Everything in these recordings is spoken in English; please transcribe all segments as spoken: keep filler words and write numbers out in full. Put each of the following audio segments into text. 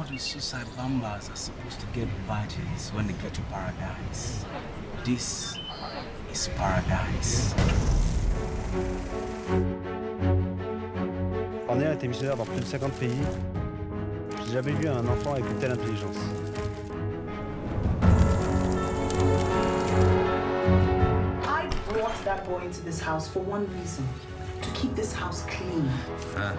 these suicide bombers are supposed to get badges when they get to paradise. This is paradise. Cornélia a été missionnaire dans plus de cinquante pays. J'ai jamais vu un enfant avec une telle intelligence. I brought that boy into this house for one reason. To keep this house clean. Huh?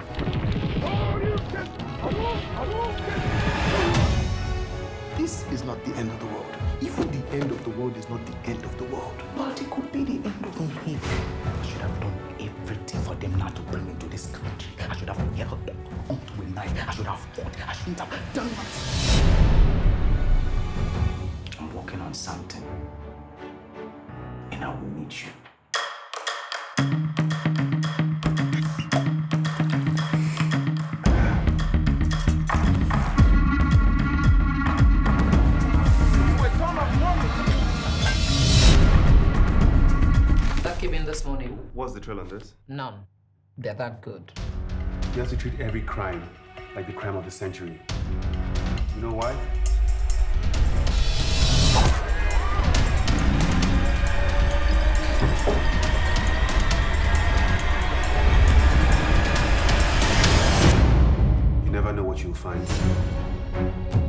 This is not the end of the world. Even the end of the world is not the end of the world. But it could be the end of the world. I should have done everything for them not to bring me to this country. I should have held them onto a knife. I should have fought. I shouldn't have done it. I'm working on something. And I will need you. That came in this morning. What's the trail on this? None. They're that good. You have to treat every crime like the crime of the century. You know why? You never know what you'll find.